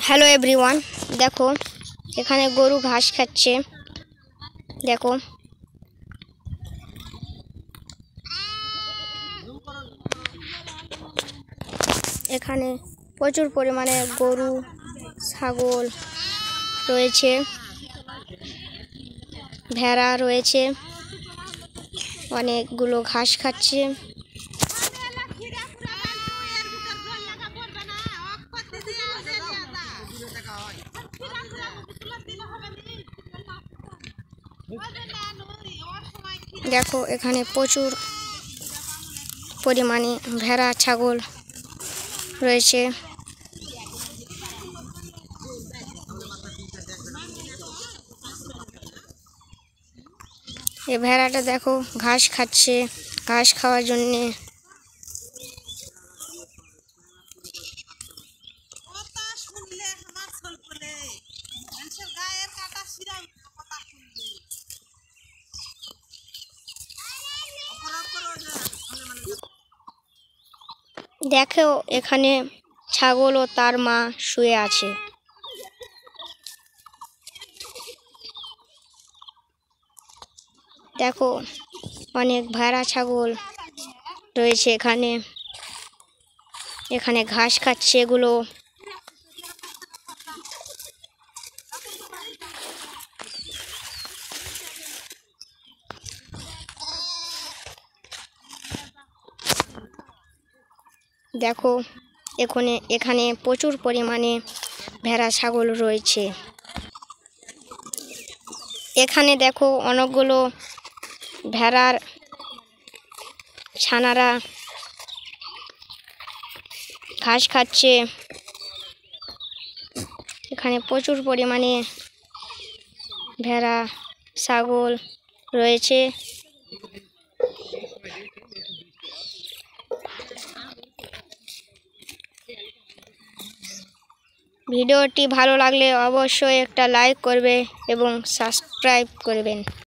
Hello everyone, দেখো এখানে গরু ঘাস খাচ্ছে। দেখো এখানে প্রচুর পরিমাণে গরু ছাগল রয়েছে, ভেড়া রয়েছে, অনেকগুলো ঘাস খাচ্ছে। দেখো এখানে প্রচুর পরিমাণে ভেড়া ছাগল রয়েছে। এই ভেড়াটা দেখো ঘাস খাচ্ছে, ঘাস খাওয়ার জন্যে। দেখো এখানে ছাগল ও তার মা শুয়ে আছে। দেখো অনেক ভেড়া ছাগল রয়েছে এখানে, এখানে ঘাস খাচ্ছে এগুলো। দেখো এখানে প্রচুর পরিমাণে ভেড়া ছাগল রয়েছে। এখানে দেখো অনেকগুলো ভেড়ার ছানারা ঘাস খাচ্ছে। এখানে প্রচুর পরিমাণে ভেড়া ছাগল রয়েছে। ভিডিওটি ভালো লাগলে অবশ্যই একটা লাইক করবে এবং সাবস্ক্রাইব করবেন।